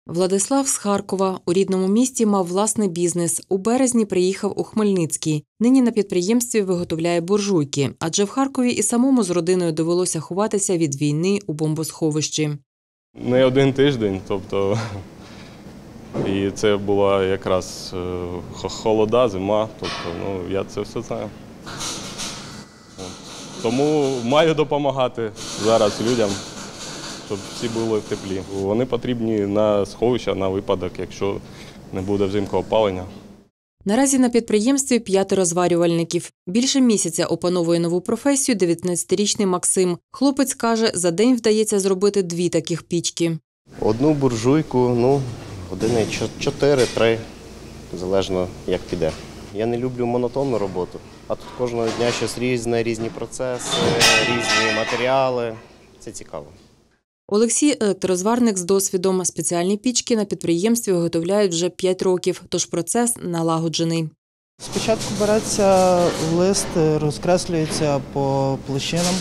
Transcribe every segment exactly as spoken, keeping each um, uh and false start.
Владислав з Харкова. У рідному місті мав власний бізнес. У березні приїхав у Хмельницький. Нині на підприємстві виготовляє буржуйки. Адже в Харкові і самому з родиною довелося ховатися від війни у бомбосховищі. Не один тиждень, тобто, і це була якраз холода, зима, тобто, ну, я це все знаю. Тому маю допомагати зараз людям, щоб всі були в теплі. Вони потрібні на сховища, на випадок, якщо не буде взимку опалення. Наразі на підприємстві п'ятеро зварювальників. Більше місяця опановує нову професію дев'ятнадцятирічний Максим. Хлопець каже, за день вдається зробити дві таких пічки. Одну буржуйку, ну, години чотири-три, залежно як піде. Я не люблю монотонну роботу, а тут кожного дня щось різне, різні процеси, різні матеріали. Це цікаво. Олексій – електрозварник з досвідом. Спеціальні пічки на підприємстві виготовляють вже п'ять років, тож процес налагоджений. Спочатку береться лист, розкреслюється по площинам,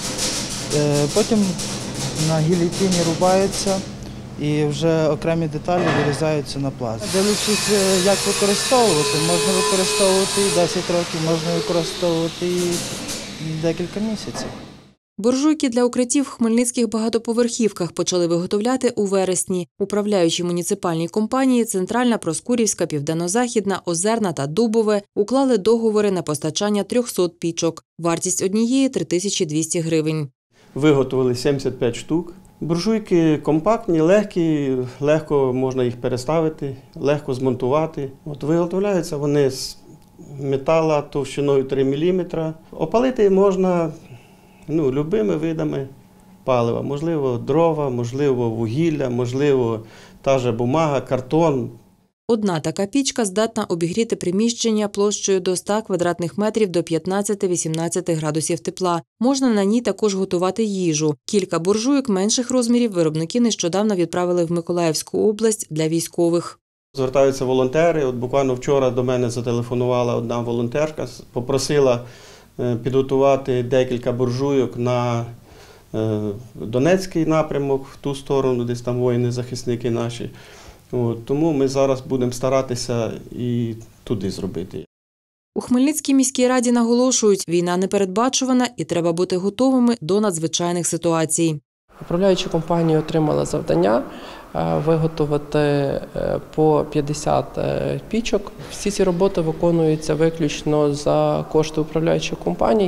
потім на гільйотині рубається і вже окремі деталі вирізаються на пласт. Дивлячись, як використовувати, можна використовувати і десять років, можна використовувати і декілька місяців. Буржуйки для укриттів в хмельницьких багатоповерхівках почали виготовляти у вересні. Управляючі муніципальні компанії «Центральна», «Проскурівська», «Південно-Західна», «Озерна» та «Дубове» уклали договори на постачання трьохсот пічок. Вартість однієї – три тисячі двісті гривень. Виготовили сімдесят п'ять штук. Буржуйки компактні, легкі, легко можна їх переставити, легко змонтувати. От виготовляються вони з металу товщиною три міліметри. Опалити можна ну, любими видами палива. Можливо, дрова, можливо, вугілля, можливо, та ж бумага, картон. Одна така пічка здатна обігріти приміщення площею до ста квадратних метрів до п'ятнадцяти-вісімнадцяти градусів тепла. Можна на ній також готувати їжу. Кілька буржуйок менших розмірів виробники нещодавно відправили в Миколаївську область для військових. Звертаються волонтери. От буквально вчора до мене зателефонувала одна волонтерка, попросила підготувати декілька буржуйок на Донецький напрямок, в ту сторону, десь там воїни-захисники наші. От, тому ми зараз будемо старатися і туди зробити. У Хмельницькій міській раді наголошують, війна непередбачувана і треба бути готовими до надзвичайних ситуацій. Управляюча компанія отримала завдання виготовити по п'ятдесят пічок. Всі ці роботи виконуються виключно за кошти управляючих компаній,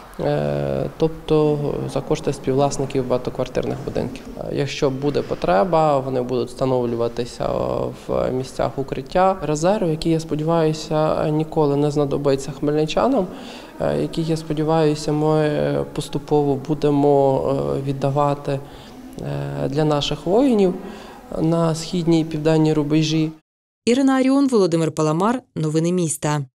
тобто за кошти співвласників багатоквартирних будинків. Якщо буде потреба, вони будуть встановлюватися в місцях укриття. Резерв, який, я сподіваюся, ніколи не знадобиться хмельничанам, який, я сподіваюся, ми поступово будемо віддавати для наших воїнів на східній і південній рубежі. Ірина Аріон, Володимир Паламар. Новини міста.